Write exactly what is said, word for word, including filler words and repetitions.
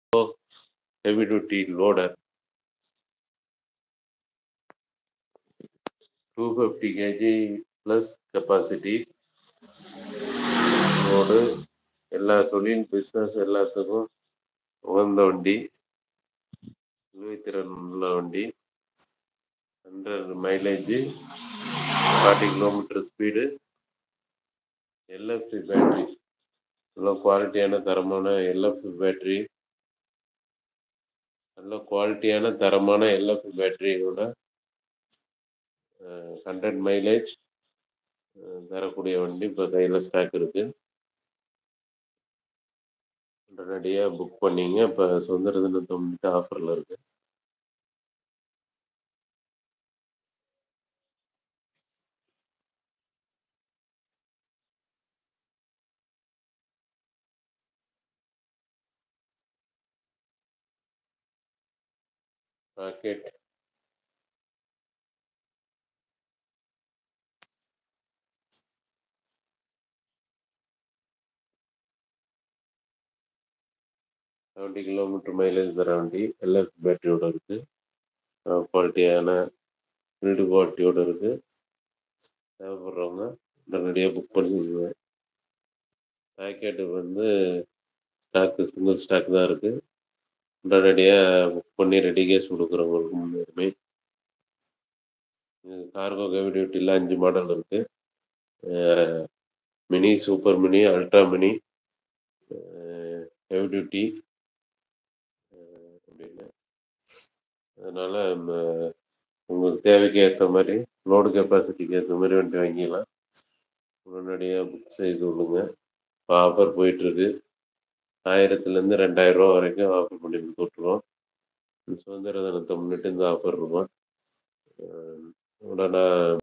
heavy duty loader, two hundred fifty kilograms plus capacity load. எல்லா தொழில் business எல்லாத்துக்கும் உகந்த வண்டி, இழுவைத்திறன் உள்ள வண்டி, hundred mileage, forty kilometre speed, LFC battery, நல்ல குவாலிட்டியான தரமான எல்எஃப்சி பேட்ரி, நல்ல குவாலிட்டியான தரமான எல்எஃப்சி பேட்டரியோட ஹண்ட்ரட் மைலேஜ் தரக்கூடிய வண்டி இப்போ கையில் ஸ்டாக் இருக்கு. உடனடியாக புக் பண்ணிங்க. இப்போ சுதந்திர தினத்தை முன்னிட்டு ஆஃபரில் இருக்கு. ராக்கெட் செவன்ட்டி கிலோமீட்டர் மைலேஜ் தர வண்டி எல்எஃப் பேட்டரியோட இருக்குது. குவாலிட்டியான பில்டு குவாலிட்டியோடு இருக்குது. தேவைப்படுறவங்க உடனடியாக புக் பண்ணிக்குங்க. பேக்கெட்டு வந்து ஸ்டாக்கு சிங்கிள் ஸ்டாக் தான் இருக்குது. உடனடியாக புக் பண்ணி ரெடி கேஸ் கொடுக்குறவங்களுக்கு முன்னுரிமை. கார்கோ ஹெவி டியூட்டியில் அஞ்சு மாடல் இருக்குது. Mini, super mini, ultra mini, heavy duty அப்படின்னு. அதனால் உங்களுக்கு தேவைக்கு ஏற்ற மாதிரி, லோடு கெப்பாசிட்டிக்கு ஏற்ற மாதிரி வண்டி வாங்கிக்கலாம். உடனடியாக புக் செய்து கொள்ளுங்க. இப்போ ஆஃபர் போயிட்டுருக்கு. ஆயிரத்துலேருந்து ரெண்டாயிரம் ரூபா வரைக்கும் ஆஃபர் பண்ணி கொடுத்துட்ருக்கோம். சுதந்திர தினத்தை முன்னிட்டு இந்த ஆஃபர் இருக்கும். உடனே